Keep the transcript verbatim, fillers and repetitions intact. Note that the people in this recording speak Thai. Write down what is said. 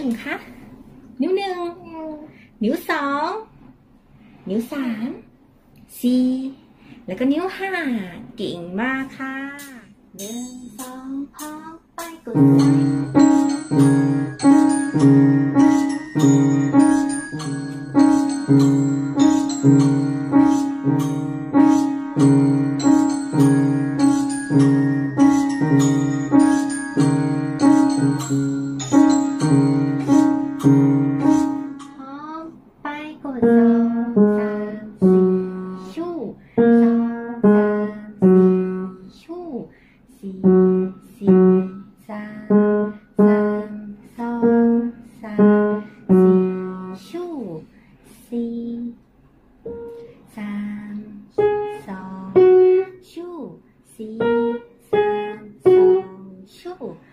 งคะนิ้วหนึ่งนิ้วสองนิ้วสามสี่แล้วก็นิ้วห้าเก่งมากค่ะหนึ่งสองพร้อมไปกดไลกดสองสามสี่ชู่สองสามสี่ชู่สี่สี่สามสามสองสามสี่ชู่สี่สามสองชู่สี่สามสองชู่